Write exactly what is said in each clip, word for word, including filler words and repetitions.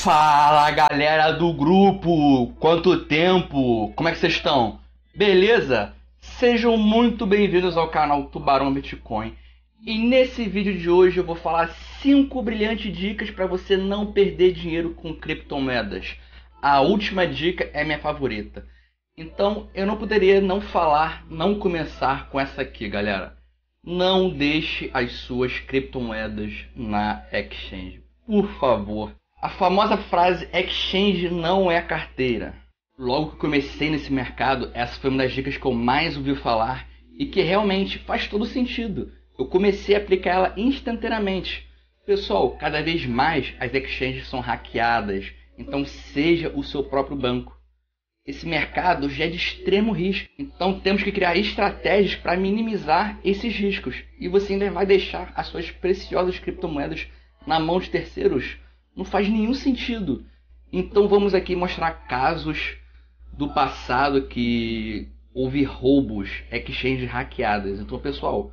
Fala galera do grupo, quanto tempo? Como é que vocês estão? Beleza? Sejam muito bem-vindos ao canal Tubarão Bitcoin. E nesse vídeo de hoje eu vou falar cinco brilhantes dicas para você não perder dinheiro com criptomoedas. A última dica é minha favorita. Então eu não poderia não falar, não começar com essa aqui, galera. Não deixe as suas criptomoedas na exchange, por favor. A famosa frase exchange não é carteira. Logo que comecei nesse mercado, essa foi uma das dicas que eu mais ouvi falar e que realmente faz todo sentido. Eu comecei a aplicar ela instantaneamente. Pessoal, cada vez mais as exchanges são hackeadas, então seja o seu próprio banco. Esse mercado já é de extremo risco, então temos que criar estratégias para minimizar esses riscos. E você ainda vai deixar as suas preciosas criptomoedas na mão de terceiros? Não faz nenhum sentido. Então vamos aqui mostrar casos do passado que houve roubos, exchanges hackeadas. Então, pessoal,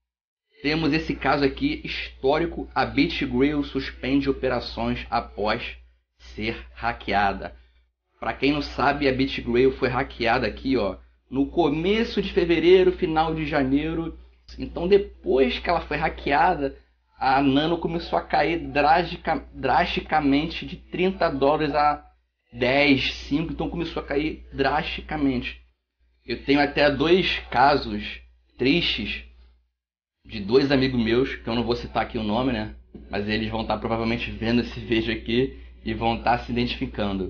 temos esse caso aqui histórico: a BitGrail suspende operações após ser hackeada. Para quem não sabe, a BitGrail foi hackeada aqui, ó, no começo de fevereiro, final de janeiro. Então, depois que ela foi hackeada, a Nano começou a cair drastica, drasticamente de trinta dólares a dez, cinco, então começou a cair drasticamente. Eu tenho até dois casos tristes de dois amigos meus, que eu não vou citar aqui o nome, né? Mas eles vão estar provavelmente vendo esse vídeo aqui e vão estar se identificando.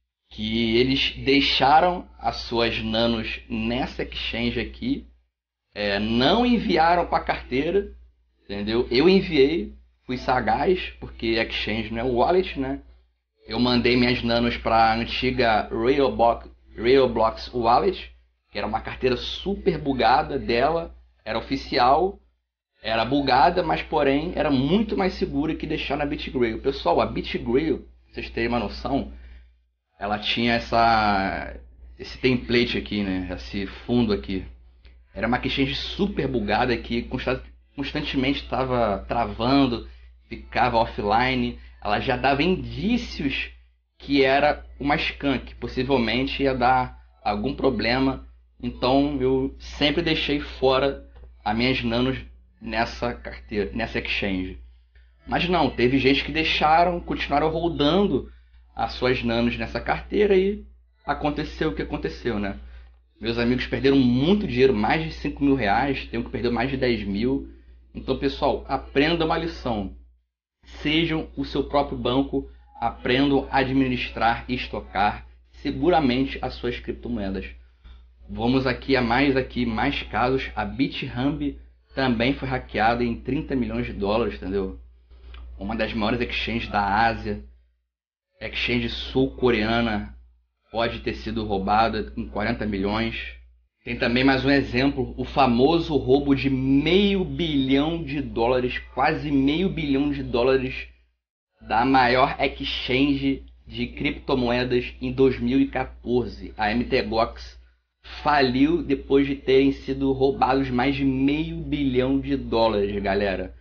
Que eles deixaram as suas nanos nessa exchange aqui, é, não enviaram para a carteira. Entendeu? Eu enviei, fui sagaz, porque exchange não é wallet, né? Eu mandei minhas nanos para a antiga Railblock, Railblocks Wallet, que era uma carteira super bugada dela, era oficial, era bugada, mas porém era muito mais segura que deixar na BitGrail. Pessoal, a BitGrail, pra vocês terem uma noção, ela tinha essa, esse template aqui, né? Esse fundo aqui. Era uma exchange super bugada que constava constantemente estava travando, ficava offline. Ela já dava indícios que era uma skunk, possivelmente ia dar algum problema. Então eu sempre deixei fora as minhas nanos nessa carteira, nessa exchange. Mas não, teve gente que deixaram, continuaram rodando as suas nanos nessa carteira e aconteceu o que aconteceu, né? Meus amigos perderam muito dinheiro, mais de cinco mil reais, tem um que perdeu mais de dez mil. Então, pessoal, aprendam uma lição. Sejam o seu próprio banco, aprendam a administrar e estocar seguramente as suas criptomoedas. Vamos aqui a mais aqui mais casos. A BitHub também foi hackeada em trinta milhões de dólares, entendeu? Uma das maiores exchanges da Ásia. Exchange sul-coreana pode ter sido roubada em quarenta milhões. Tem também mais um exemplo, o famoso roubo de meio bilhão de dólares, quase meio bilhão de dólares da maior exchange de criptomoedas em dois mil e quatorze. A M T Gox faliu depois de terem sido roubados mais de meio bilhão de dólares, galera.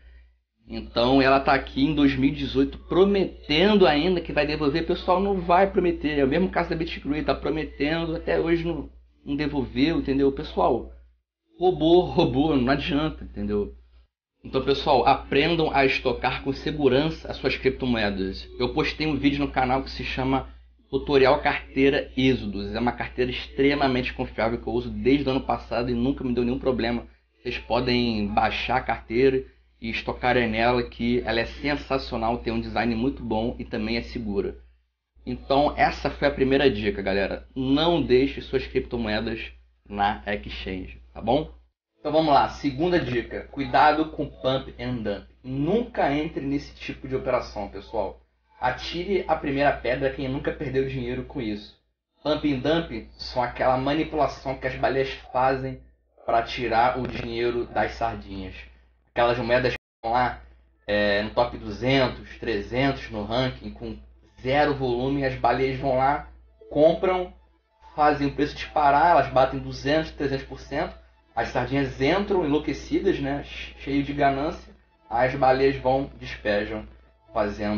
Então ela está aqui em dois mil e dezoito prometendo ainda que vai devolver. Pessoal, não vai prometer. É o mesmo caso da BitGrail, está prometendo, até hoje não... não devolveu, entendeu? Pessoal, roubou, roubou, não adianta, entendeu? Então, pessoal, aprendam a estocar com segurança as suas criptomoedas. Eu postei um vídeo no canal que se chama Tutorial Carteira Exodus. É uma carteira extremamente confiável que eu uso desde o ano passado e nunca me deu nenhum problema. Vocês podem baixar a carteira e estocarem nela, que ela é sensacional, tem um design muito bom e também é segura. Então essa foi a primeira dica, galera. Não deixe suas criptomoedas na exchange, tá bom? Então vamos lá, segunda dica. Cuidado com pump and dump. Nunca entre nesse tipo de operação, pessoal. Atire a primeira pedra quem nunca perdeu dinheiro com isso. Pump and dump são aquela manipulação que as baleias fazem para tirar o dinheiro das sardinhas. Aquelas moedas que estão lá é, no top duzentos, trezentos no ranking, com zero volume, as baleias vão lá, compram, fazem o preço disparar, elas batem duzentos, trezentos por cento, as sardinhas entram enlouquecidas, né, cheio de ganância, as baleias vão, despejam, fazendo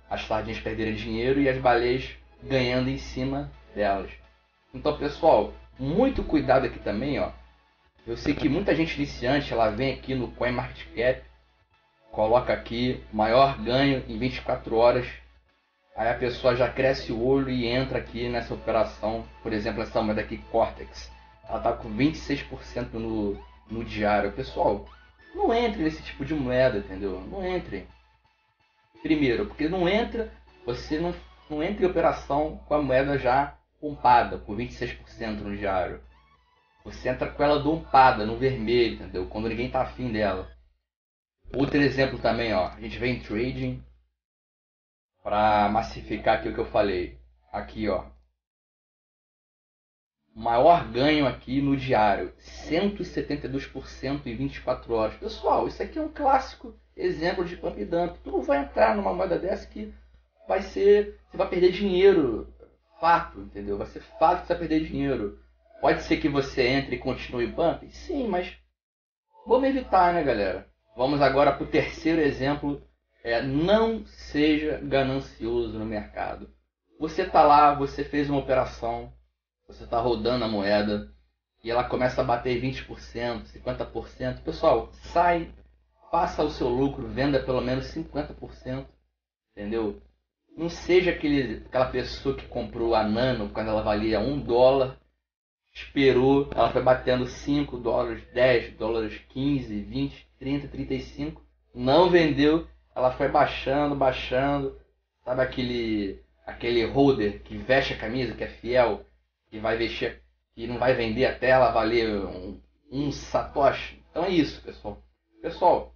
as sardinhas perderem dinheiro e as baleias ganhando em cima delas. Então, pessoal, muito cuidado aqui também, ó. Eu sei que muita gente iniciante, ela vem aqui no CoinMarketCap, coloca aqui maior ganho em vinte e quatro horas, aí a pessoa já cresce o olho e entra aqui nessa operação. Por exemplo, essa moeda aqui, Cortex, ela tá com vinte e seis por cento no, no diário. Pessoal, não entre nesse tipo de moeda, entendeu? Não entre. Primeiro, porque não entra, você não, não entra em operação com a moeda já pompada, com vinte e seis por cento no diário. Você entra com ela dompada, no vermelho, entendeu? Quando ninguém tá afim dela. Outro exemplo também, ó. A gente vem em trading para massificar aqui o que eu falei. Aqui, ó. Maior ganho aqui no diário. cento e setenta e dois por cento em vinte e quatro horas. Pessoal, isso aqui é um clássico exemplo de pump e dump. Tu não vai entrar numa moeda dessa que vai ser... Você vai perder dinheiro. Fato, entendeu? Vai ser fato que você vai perder dinheiro. Pode ser que você entre e continue pump? Sim, mas vamos evitar, né, galera? Vamos agora para o terceiro exemplo. É, não seja ganancioso no mercado. Você está lá, você fez uma operação, você está rodando a moeda e ela começa a bater vinte por cento, cinquenta por cento. Pessoal, sai, faça o seu lucro, venda pelo menos cinquenta por cento. Entendeu? Não seja aquele, aquela pessoa que comprou a Nano quando ela valia um dólar. Esperou, ela foi batendo cinco dólares, dez dólares, quinze, vinte, trinta, trinta e cinco. Não vendeu, ela foi baixando, baixando. Sabe aquele, aquele holder que veste a camisa, que é fiel, que vai vestir, que não vai vender até ela valer um, um satoshi. Então é isso, pessoal. Pessoal,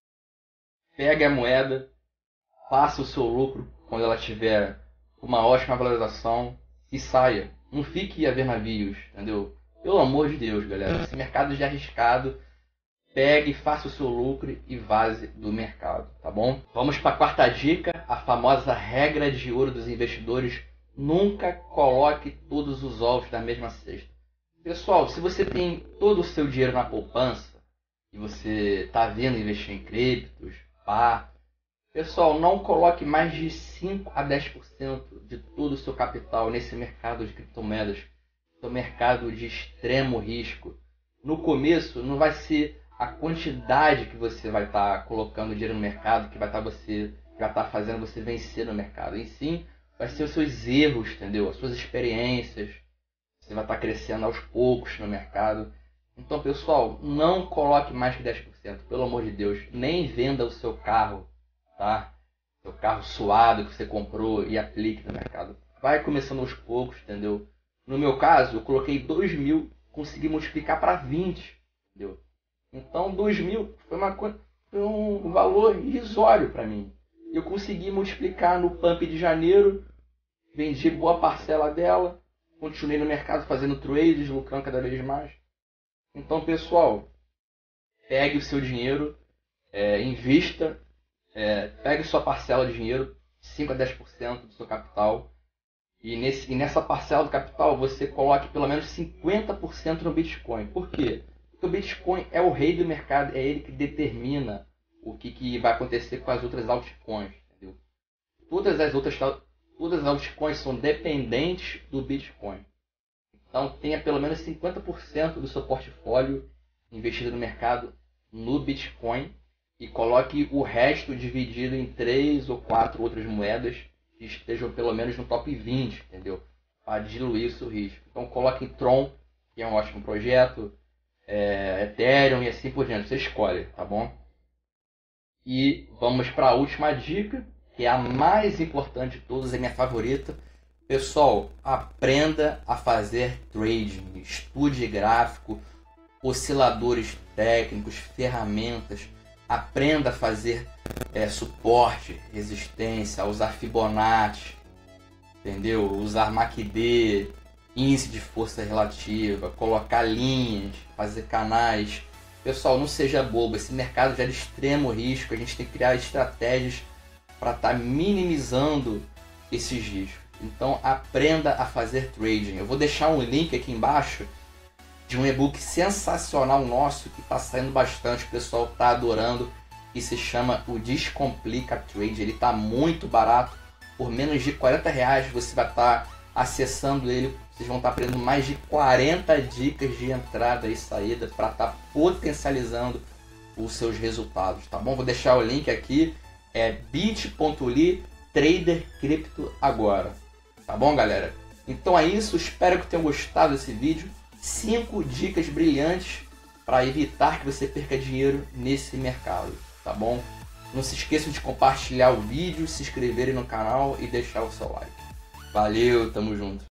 pegue a moeda, faça o seu lucro quando ela tiver uma ótima valorização e saia. Não fique a ver navios, entendeu? Pelo amor de Deus, galera. Esse mercado já é arriscado. Pegue, faça o seu lucro e vaze do mercado, tá bom? Vamos para a quarta dica, a famosa regra de ouro dos investidores. Nunca coloque todos os ovos na mesma cesta. Pessoal, se você tem todo o seu dinheiro na poupança e você está vendo investir em criptos, pá, pessoal, não coloque mais de cinco a dez por cento de todo o seu capital nesse mercado de criptomoedas. É um mercado de extremo risco. No começo não vai ser a quantidade que você vai estar tá colocando dinheiro no mercado que vai estar tá você já tá fazendo você vencer no mercado. E sim, vai ser os seus erros, entendeu? As suas experiências. Você vai estar tá crescendo aos poucos no mercado. Então, pessoal, não coloque mais que dez por cento, pelo amor de Deus. Nem venda o seu carro, tá? Seu carro suado que você comprou e aplique no mercado. Vai começando aos poucos, entendeu? No meu caso, eu coloquei dois mil, consegui multiplicar para vinte, entendeu? Então, dois mil foi, uma, foi um valor irrisório para mim. Eu consegui multiplicar no pump de janeiro, vendi boa parcela dela, continuei no mercado fazendo trades, lucrando cada vez mais. Então, pessoal, pegue o seu dinheiro, é, invista, é, pegue sua parcela de dinheiro, cinco a dez por cento do seu capital, e, nesse, e nessa parcela do capital você coloque pelo menos cinquenta por cento no Bitcoin. Por quê? Porque o Bitcoin é o rei do mercado, é ele que determina o que, que vai acontecer com as outras altcoins. Entendeu? Todas as outras todas as altcoins são dependentes do Bitcoin. Então tenha pelo menos cinquenta por cento do seu portfólio investido no mercado no Bitcoin e coloque o resto dividido em três ou quatro outras moedas que estejam pelo menos no top vinte, entendeu? Para diluir o seu risco. Então coloque em Tron, que é um ótimo projeto, é, Ethereum e assim por diante. Você escolhe, tá bom? E vamos para a última dica, que é a mais importante de todas, é minha favorita. Pessoal, aprenda a fazer trading, estude gráfico, osciladores técnicos, ferramentas. Aprenda a fazer é, suporte, resistência, a usar Fibonacci, entendeu? Usar M A C D, índice de força relativa, colocar linhas, fazer canais. Pessoal, não seja bobo, esse mercado já é de extremo risco, a gente tem que criar estratégias para estar tá minimizando esses riscos. Então aprenda a fazer trading. Eu vou deixar um link aqui embaixo de um e-book sensacional nosso que está saindo bastante, o pessoal está adorando, e se chama o Descomplica Trade. Ele está muito barato, por menos de quarenta reais você vai estar acessando ele. Vocês vão estar aprendendo mais de quarenta dicas de entrada e saída para estar potencializando os seus resultados, tá bom? Vou deixar o link aqui, é bit.ly Trader Cripto agora, tá bom, galera? Então é isso, espero que tenham gostado desse vídeo. cinco dicas brilhantes para evitar que você perca dinheiro nesse mercado, tá bom? Não se esqueçam de compartilhar o vídeo, se inscreverem no canal e deixar o seu like. Valeu, tamo junto!